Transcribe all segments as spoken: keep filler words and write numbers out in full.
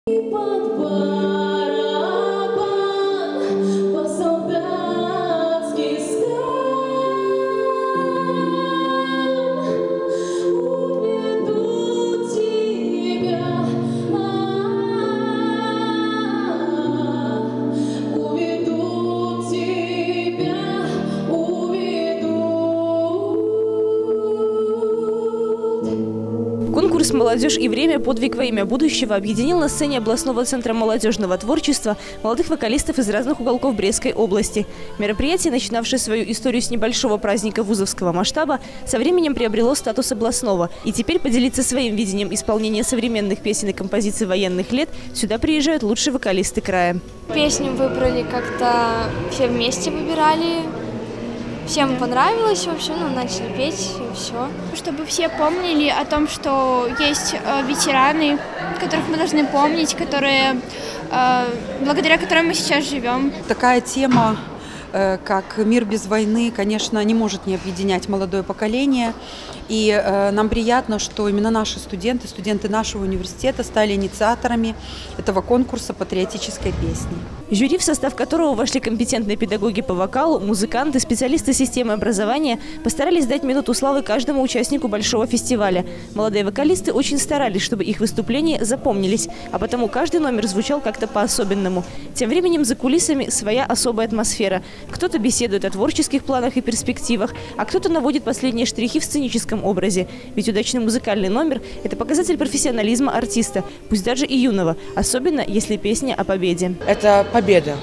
Конкурс «Молодежь и время. Подвиг во имя будущего» объединил на сцене областного центра молодежного творчества молодых вокалистов из разных уголков Брестской области. Мероприятие, начинавшее свою историю с небольшого праздника вузовского масштаба, со временем приобрело статус областного. И теперь поделиться своим видением исполнения современных песен и композиций военных лет сюда приезжают лучшие вокалисты края. Песню выбрали как-то, все вместе выбирали. Всем понравилось, в общем, ну, начали петь и все. Чтобы все помнили о том, что есть э, ветераны, которых мы должны помнить, которые, э, благодаря которым мы сейчас живем. Такая тема, э, как «Мир без войны», конечно, не может не объединять молодое поколение. И э, нам приятно, что именно наши студенты, студенты нашего университета стали инициаторами этого конкурса патриотической песни. Жюри, в состав которого вошли компетентные педагоги по вокалу, музыканты, специалисты системы образования, постарались дать минуту славы каждому участнику большого фестиваля. Молодые вокалисты очень старались, чтобы их выступления запомнились, а потому каждый номер звучал как-то по-особенному. Тем временем за кулисами своя особая атмосфера. Кто-то беседует о творческих планах и перспективах, а кто-то наводит последние штрихи в сценическом образе. Ведь удачный музыкальный номер – это показатель профессионализма артиста, пусть даже и юного, особенно если песня о победе. Это победа,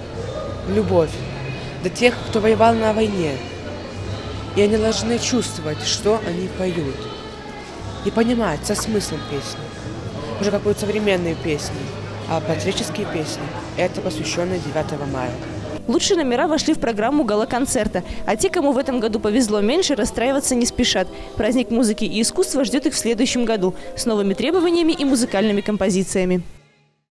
любовь до тех, кто воевал на войне. И они должны чувствовать, что они поют. И понимать со смыслом песни. Уже как будут современные песни, а патриотические песни – это посвященные девятого мая. Лучшие номера вошли в программу гала-концерта, а те, кому в этом году повезло меньше, расстраиваться не спешат. Праздник музыки и искусства ждет их в следующем году с новыми требованиями и музыкальными композициями.